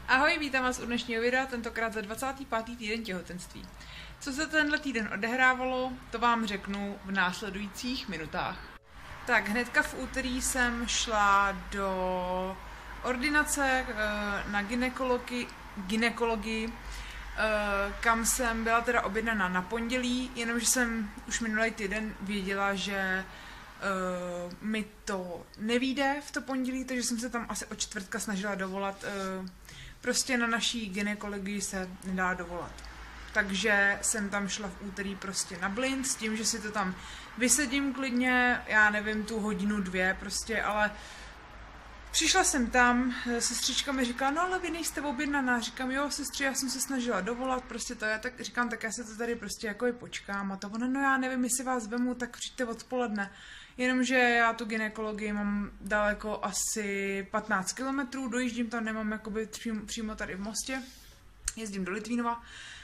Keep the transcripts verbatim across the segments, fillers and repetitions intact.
Ahoj, vítám vás u dnešního videa, tentokrát za dvacátý pátý týden těhotenství. Co se tenhle týden odehrávalo, to vám řeknu v následujících minutách. Tak hnedka v úterý jsem šla do ordinace na gynekologii, gynekologii kam jsem byla teda objednaná na pondělí, jenomže jsem už minulý týden věděla, že uh, mi to nevyjde v to pondělí, takže jsem se tam asi od čtvrtka snažila dovolat. Uh, prostě na naší gynekologii se nedá dovolat. Takže jsem tam šla v úterý prostě na blind s tím, že si to tam vysedím klidně, já nevím, tu hodinu, dvě prostě, ale přišla jsem tam, sestřička mi říká, no ale vy nejste objednaná, říkám, jo sestři, já jsem se snažila dovolat, prostě to je, tak říkám, tak já se to tady prostě jako i počkám a to ona, no já nevím, jestli vás vemu, tak přijďte odpoledne. Jenomže já tu gynekologii mám daleko asi patnáct kilometrů, dojíždím tam, nemám jakoby přímo, přímo tady v Mostě, jezdím do Litvínova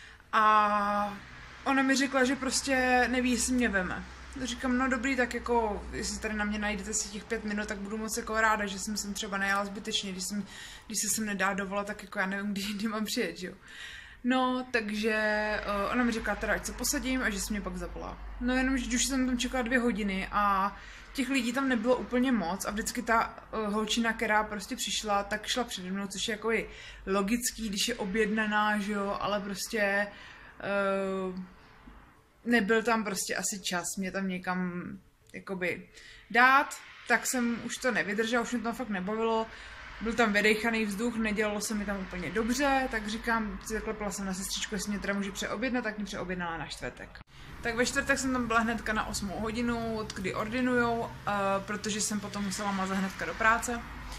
a ona mi řekla, že prostě neví, jestli mě veme. Říkám, no dobrý, tak jako, jestli tady na mě najdete si těch pět minut, tak budu moc jako ráda, že jsem sem třeba nejela zbytečně, když, jsem, když se sem nedá dovolat, tak jako já nevím, kdy, kdy mám přijet, jo. No, takže uh, ona mi říká teda, ať se posadím a že se mě pak zavolá. No jenom, že už jsem tam čekala dvě hodiny a těch lidí tam nebylo úplně moc a vždycky ta uh, holčina, která prostě přišla, tak šla přede mnou, což je jako i logický, když je objednaná, že jo, ale prostě uh, nebyl tam prostě asi čas mě tam někam jakoby dát, tak jsem už to nevydržela, už mě to fakt nebavilo. Byl tam vydejchaný vzduch, nedělalo se mi tam úplně dobře, tak říkám, zaklepala jsem na sestřičku, jestli mě teda může přeobjednat, tak mě přeobjednala na čtvrtek. Tak ve čtvrtek jsem tam byla hnedka na osmou hodinu, od kdy ordinujou, uh, protože jsem potom musela mazat hnedka do práce.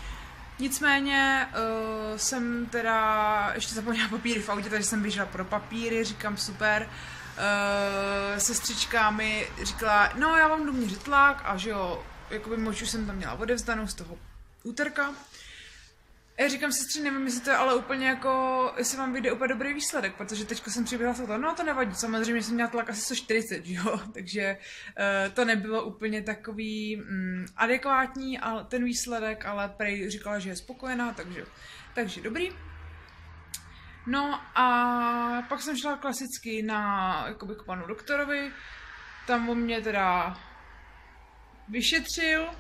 Nicméně uh, jsem teda ještě zapomněla papíry v autě, takže jsem běžela pro papíry, říkám super. Uh, sestřička mi říkala, no já vám jdu měřit tlak a že jo, jakoby moču jsem tam měla odevzdanou z toho úterka. Já říkám sestři, nevím, jestli to je ale úplně jako, jestli vám vyjde úplně dobrý výsledek, protože teďko jsem přiběhla s to, no to nevadí, samozřejmě jsem měla tlak asi sto čtyřicet, jo, takže uh, to nebylo úplně takový mm, adekvátní ale ten výsledek, ale prej říkala, že je spokojená, takže, takže dobrý. No a pak jsem šla klasicky na, jakoby k panu doktorovi, tam on mě teda vyšetřil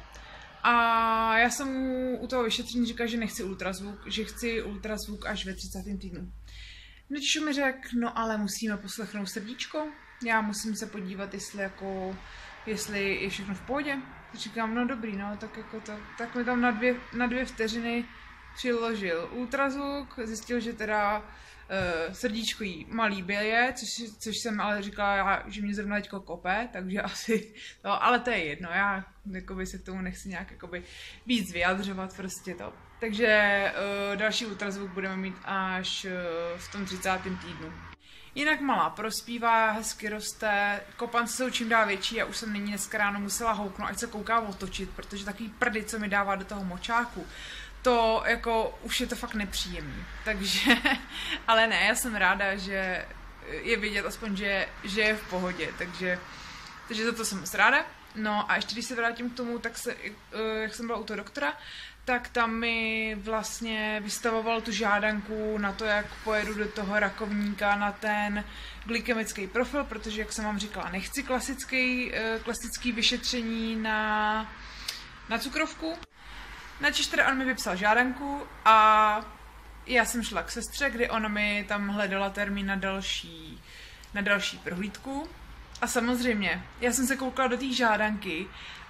a já jsem mu u toho vyšetření říkala, že nechci ultrazvuk, že chci ultrazvuk až ve třicátém týdnu. Než mi řekl, no ale musíme poslechnout srdíčko, já musím se podívat, jestli jako, jestli je všechno v pohodě. Říkám, no dobrý, no, tak jako to, tak mi tam na dvě, na dvě vteřiny přiložil ultrazvuk, zjistil, že teda uh, srdíčko jí malý běje, což, což jsem ale říkala, já, že mě zrovna teďko kope, takže asi, no, ale to je jedno, já jakoby se k tomu nechci nějak jakoby víc vyjadřovat, prostě to. Takže uh, další ultrazvuk budeme mít až uh, v tom třicátém týdnu. Jinak malá prospívá, hezky roste, kopance jsou čím dál větší a už jsem nyní dneska ráno musela houknout, ať se kouká otočit, protože takový prdy, co mi dává do toho močáku, to jako už je to fakt nepříjemný, takže, ale ne, já jsem ráda, že je vidět aspoň, že, že je v pohodě, takže, takže za to jsem moc ráda. No a ještě když se vrátím k tomu, tak se, jak jsem byla u toho doktora, tak tam mi vlastně vystavoval tu žádanku na to, jak pojedu do toho rakovníka na ten glykemický profil, protože, jak jsem vám říkala, nechci klasický, klasický vyšetření na, na cukrovku. Načež teda on mi vypsal žádanku a já jsem šla k sestře, kdy ona mi tam hledala termín na další, na další prohlídku. A samozřejmě, já jsem se koukala do té žádanky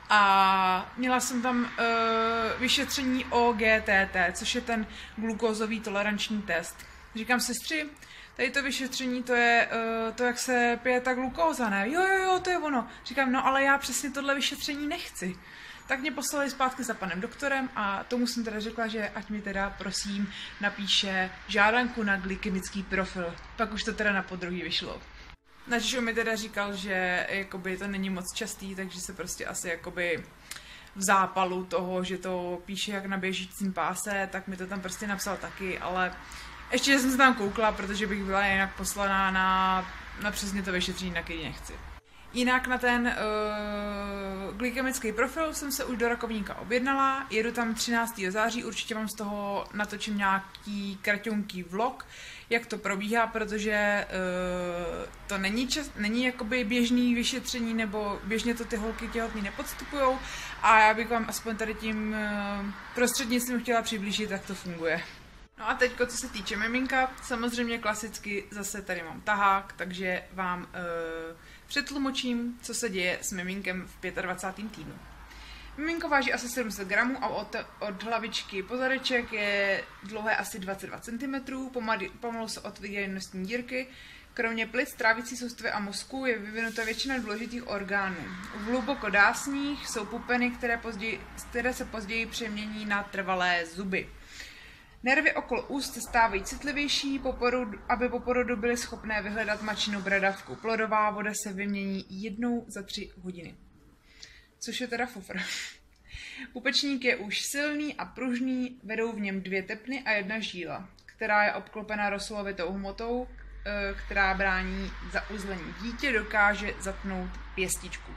a měla jsem tam uh, vyšetření O G T T, což je ten glukózový toleranční test. Říkám sestři, tady to vyšetření, to je uh, to, jak se pije ta glukóza, ne? Jo, jo, jo, to je ono. Říkám, no ale já přesně tohle vyšetření nechci. Tak mě poslali zpátky za panem doktorem a tomu jsem teda řekla, že ať mi teda prosím napíše žádanku na glykemický profil. Pak už to teda na podruhý vyšlo. Načež mi teda říkal, že jakoby to není moc častý, takže se prostě asi jakoby v zápalu toho, že to píše jak na běžícím páse, tak mi to tam prostě napsal taky, ale ještě jsem se tam koukla, protože bych byla jinak poslaná na, na přesně to vyšetření, na který nechci. Jinak na ten uh, glykemický profil jsem se už do rakovníka objednala, jedu tam třináctého září, určitě vám z toho natočím nějaký kratonký vlog, jak to probíhá, protože uh, to není, čas, není jakoby běžný vyšetření, nebo běžně to ty holky těhotný nepodstupujou a já bych vám aspoň tady tím uh, prostřednictvím chtěla přiblížit, jak to funguje. No a teďko, co se týče miminka, samozřejmě klasicky zase tady mám tahák, takže vám uh, přetlumočím, co se děje s miminkem v dvacátém pátém týdnu. Miminko váží asi sedm set gramů a od, od hlavičky po zadeček je dlouhé asi dvacet dva centimetrů, pomalu se otvírají nosní dírky. Kromě plic, trávicí soustavy a mozku je vyvinuta většina důležitých orgánů. V hluboko dásních jsou pupeny, které, později, které se později přemění na trvalé zuby. Nervy okolo úst se stávají citlivější, po porodu, aby po porodu byly schopné vyhledat mačinu bradavku. Plodová voda se vymění jednou za tři hodiny. Což je teda fofr. Pupečník je už silný a pružný, vedou v něm dvě tepny a jedna žíla, která je obklopena roslovitou hmotou, která brání zauzlení. Dítě dokáže zatnout pěstičku.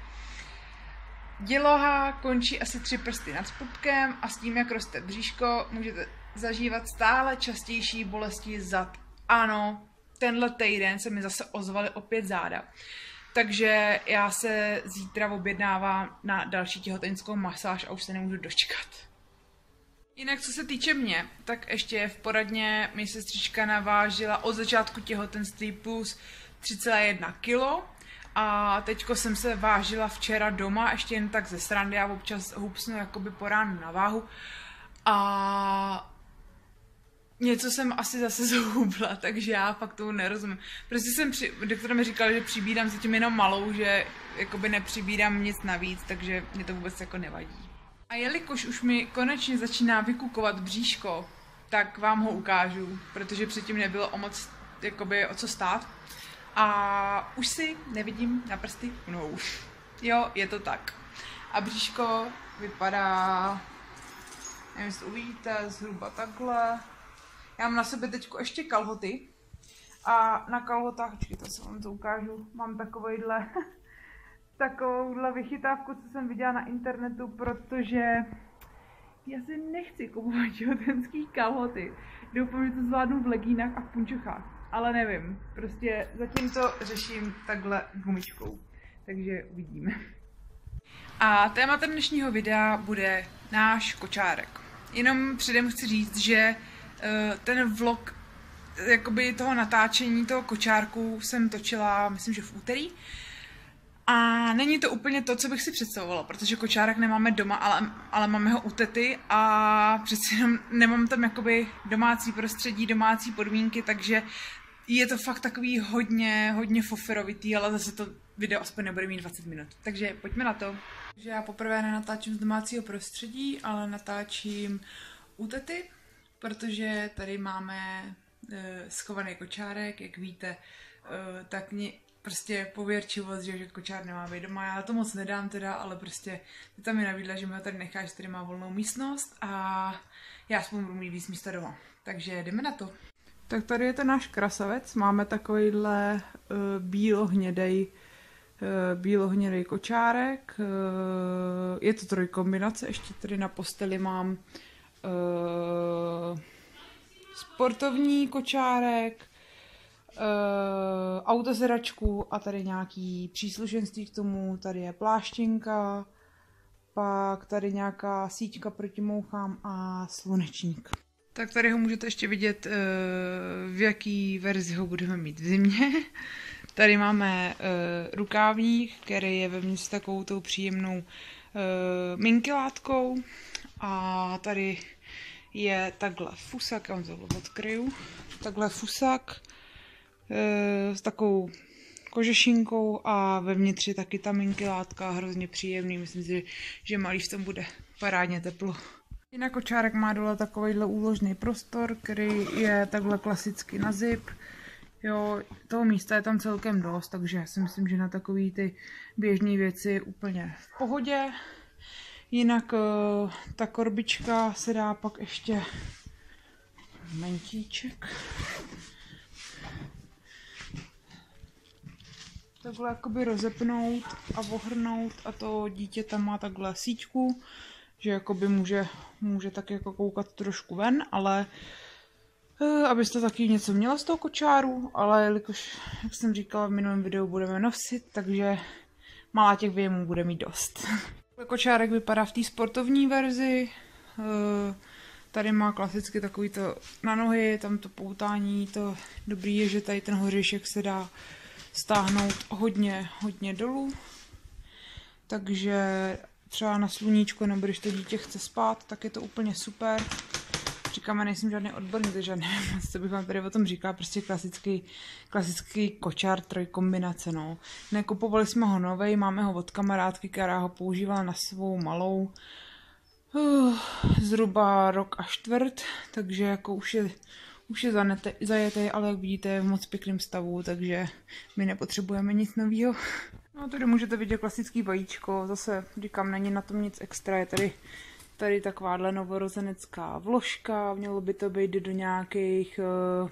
Děloha končí asi tři prsty nad pupkem a s tím, jak roste bříško, můžete zažívat stále častější bolesti zad. Ano, tenhle týden se mi zase ozvaly opět záda. Takže já se zítra objednávám na další těhotenskou masáž a už se nemůžu dočkat. Jinak co se týče mě, tak ještě v poradně mi sestřička navážila od začátku těhotenství plus tři celá jedna kilo. A teďko jsem se vážila včera doma, ještě jen tak ze srandy, já občas hupsnu jakoby po ránu na váhu. A něco jsem asi zase zahubla, takže já fakt tomu nerozumím. Prostě jsem, při... doktor mi říkal, že přibídám zatím jenom malou, že jakoby nepřibídám nic navíc, takže mě to vůbec jako nevadí. A jelikož už mi konečně začíná vykukovat bříško, tak vám ho ukážu, protože předtím nebylo o moc, jakoby o co stát. A už si nevidím na prsty nohou. Jo, je to tak. A bříško vypadá, nevím, jestli uvidíte, zhruba takhle. Já mám na sobě teďko ještě kalhoty. A na kalhotách, počkejte, se vám to ukážu, mám takovejhle, takovouhle vychytávku, co jsem viděla na internetu, protože já si nechci kupovat těhotenský kalhoty. Doufám, že to zvládnu v legínách a v punčochách. Ale nevím, prostě zatím to řeším takhle gumičkou, takže uvidíme. A tématem dnešního videa bude náš kočárek. Jenom předem chci říct, že uh, ten vlog jakoby toho natáčení toho kočárku jsem točila, myslím, že v úterý. A není to úplně to, co bych si představovala, protože kočárek nemáme doma, ale, ale máme ho u tety a přeci jenom nemám tam jakoby domácí prostředí, domácí podmínky, takže je to fakt takový hodně, hodně foferovitý, ale zase to video aspoň nebude mít dvacet minut. Takže pojďme na to. Takže já poprvé nenatáčím z domácího prostředí, ale natáčím u tety, protože tady máme e, schovaný kočárek, jak víte, e, tak mě prostě pověrčivost, že kočár nemá být doma. Já to moc nedám teda, ale prostě tam mi nabídla, že mi ho tady necháš, že tady má volnou místnost a já aspoň budu mít víc místa doma. Takže jdeme na to. Tak tady je ten náš krasavec, máme takovýhle uh, bílohnědej, uh, bílohnědej kočárek, uh, je to trojkombinace, ještě tady na posteli mám uh, sportovní kočárek, uh, autosedačku a tady nějaký příslušenství k tomu, tady je pláštěnka, pak tady nějaká síťka proti mouchám a slunečník. Tak tady ho můžete ještě vidět, v jaký verzi ho budeme mít v zimě. Tady máme rukávník, který je vevnitř s takovou tou příjemnou minkylátkou. A tady je takhle fusak, já vám to odkryju, takhle fusak s takovou kožešinkou a vevnitř je taky ta minkylátka, hrozně příjemný, myslím si, že malý v tom bude parádně teplo. Jinak kočárek má dole takovýhle úložný prostor, který je takhle klasicky na zip. Jo, toho místa je tam celkem dost, takže já si myslím, že na takové ty běžné věci úplně v pohodě. Jinak ta korbička se dá pak ještě mentíček. takhle jakoby rozepnout a ohrnout a to dítě tam má takhle síťku, že jakoby může, může tak jako koukat trošku ven, ale abyste taky něco měla z toho kočáru, ale jelikož, jak jsem říkala v minulém videu, budeme nosit, takže malá těch výjemů bude mít dost. Kočárek vypadá v té sportovní verzi, tady má klasicky takový to na nohy, tam to poutání, to dobrý je, že tady ten hořišek se dá stáhnout hodně, hodně dolů, takže třeba na sluníčko, nebo když to dítě chce spát, tak je to úplně super. Říkám, já nejsem žádný odborník, takže nevím moc, co bych vám tady o tom říkala, prostě klasický, klasický kočár trojkombinace, no. Nekupovali jsme ho novej, máme ho od kamarádky, která ho používala na svou malou uh, zhruba rok a čtvrt, takže jako už je, už je zanete, zajetý, ale jak vidíte je v moc pěkném stavu, takže my nepotřebujeme nic nového. No tady můžete vidět klasický vajíčko, zase říkám, není na tom nic extra, je tady Tady takováhle novorozenecká vložka, mělo by to být do nějakých uh,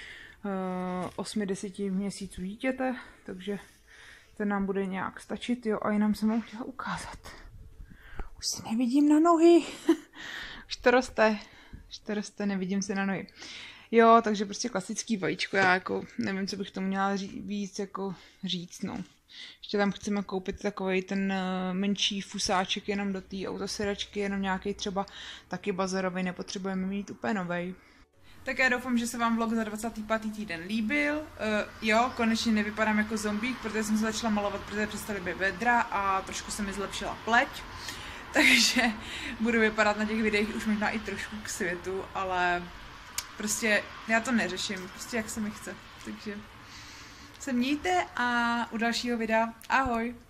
uh, osmi deseti měsíců dítěte, takže ten nám bude nějak stačit, jo, a jinam jsem vám chtěla ukázat. Už se nevidím na nohy, už to roste, už to roste, nevidím se na nohy. Jo, takže prostě klasický vajíčko, já jako nevím, co bych tomu měla ří, víc jako říct, no. Ještě tam chceme koupit takovej ten uh, menší fusáček jenom do té autosedačky, jenom nějaký třeba taky bazarový, nepotřebujeme mít úplně novej. Tak já doufám, že se vám vlog za dvacátý pátý týden líbil. Uh, jo, konečně nevypadám jako zombík, protože jsem se začala malovat, protože přestaly být vedra a trošku se mi zlepšila pleť. Takže budu vypadat na těch videích už možná i trošku k světu, ale prostě já to neřeším, prostě jak se mi chce. Takže se mějte a u dalšího videa ahoj!